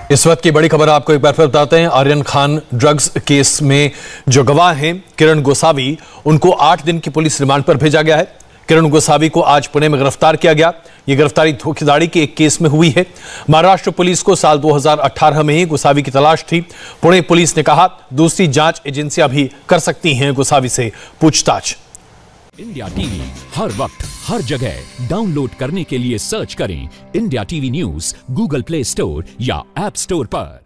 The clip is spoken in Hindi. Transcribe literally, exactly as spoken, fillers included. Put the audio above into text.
इस वक्त की बड़ी खबर आपको एक बार फिर बताते हैं। आर्यन खान ड्रग्स केस में जो गवाह हैं किरण गोसावी, उनको आठ दिन की पुलिस रिमांड पर भेजा गया है। किरण गोसावी को आज पुणे में गिरफ्तार किया गया। यह गिरफ्तारी धोखाधड़ी के एक केस में हुई है। महाराष्ट्र पुलिस को साल दो हज़ार अठारह में ही गोसावी की तलाश थी। पुणे पुलिस ने कहा दूसरी जांच एजेंसियां भी कर सकती हैं गोसावी से पूछताछ। इंडिया टीवी हर वक्त हर जगह डाउनलोड करने के लिए सर्च करें India TV news Google Play store या ऐप स्टोर पर।